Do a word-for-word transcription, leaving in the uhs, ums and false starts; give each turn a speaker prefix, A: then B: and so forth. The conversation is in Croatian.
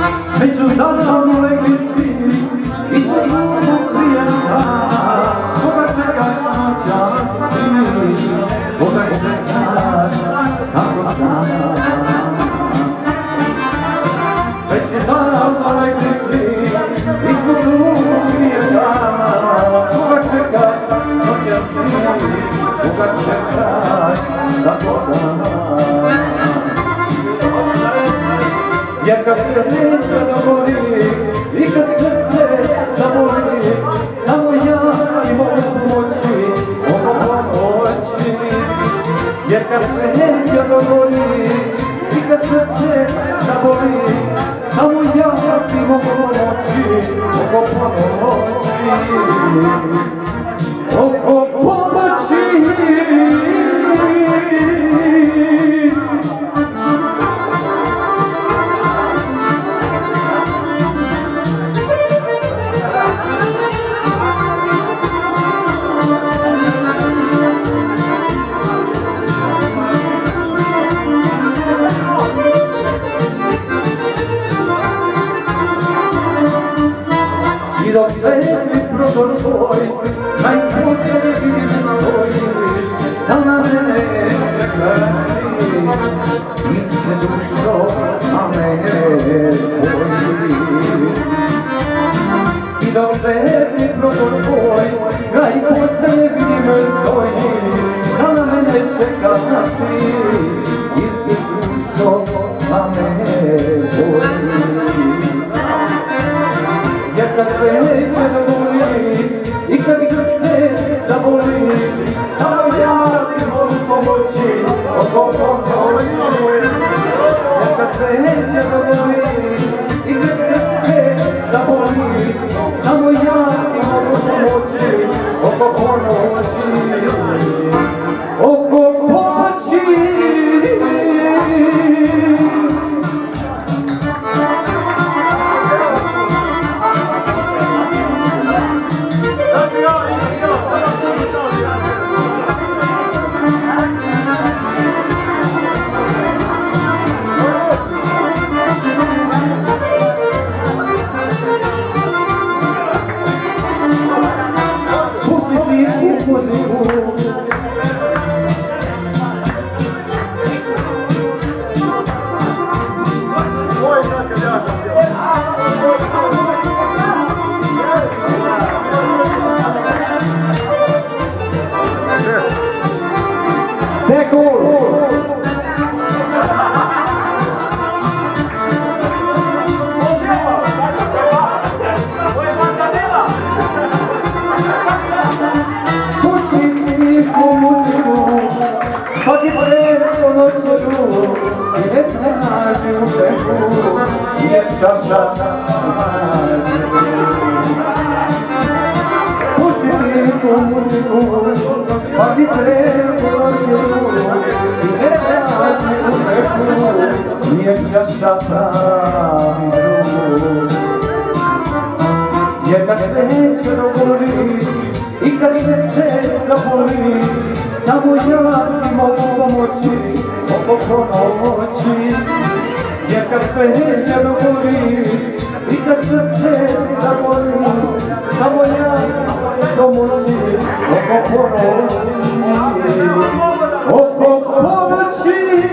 A: Među danom legli svi, ispod lupu klijenta, koga čekaš noćas ti, koga čekaš tako sama. Među danom legli svi, ispod lupu klijenta, koga čekaš noćas ti, koga čekaš tako sama. Jer kad srce dogori i kad srce zaboli, samo ja ti mogu pomoći, mogu pomoći. Jer kad srce dogori i kad srce zaboli, samo ja ti mogu pomoći, mogu pomoći. Mogu pomoći. I dok sveti prozor tvoj, najposljednji vidim stojiš, da na mene čekaš ti, ti se dušo na mene bojiš. I dok sveti prozor tvoj, najposljednji vidim stojiš, da na mene čekaš ti, ti se dušo na mene bojiš. Jer kad sreće dogori i kad srce zaboli, samo ja ti mogu pomoći, mogu pomoći. Jer kad sreće dogori i kad srce zaboli, samo ja ti mogu pomoći, mogu pomoći. Mogu pomoći. Pusti tu muziku, pa ti trebu noću, i ne traži uteku, nije čaša pravi drug. Jer kad sreće dogori i kad srce zaboli, samo ja ti mogu pomoći, mogu pomoći. Jer kad sreće dogori i kad srce zaboli, samo ja pomoći, oko pomoći, oko pomoći.